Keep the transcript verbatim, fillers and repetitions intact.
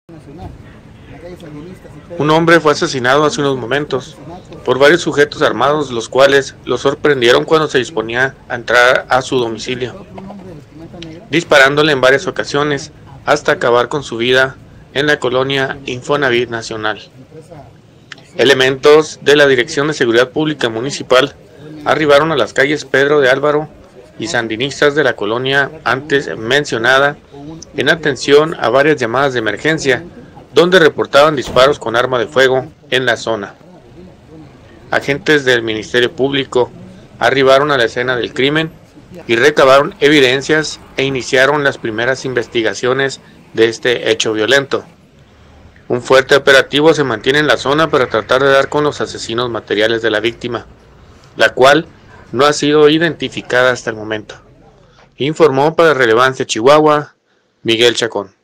Un hombre fue asesinado hace unos momentos por varios sujetos armados, los cuales lo sorprendieron cuando se disponía a entrar a su domicilio, disparándole en varias ocasiones hasta acabar con su vida en la colonia Infonavit Nacional. Elementos de la Dirección de Seguridad Pública Municipal arribaron a las calles Pedro de Álvaro y sandinistas de la colonia antes mencionada en atención a varias llamadas de emergencia donde reportaban disparos con arma de fuego en la zona. Agentes del Ministerio Público arribaron a la escena del crimen y recabaron evidencias e iniciaron las primeras investigaciones de este hecho violento. Un fuerte operativo se mantiene en la zona para tratar de dar con los asesinos materiales de la víctima, la cual no ha sido identificada hasta el momento. Informó para Relevancia Chihuahua, Miguel Chacón.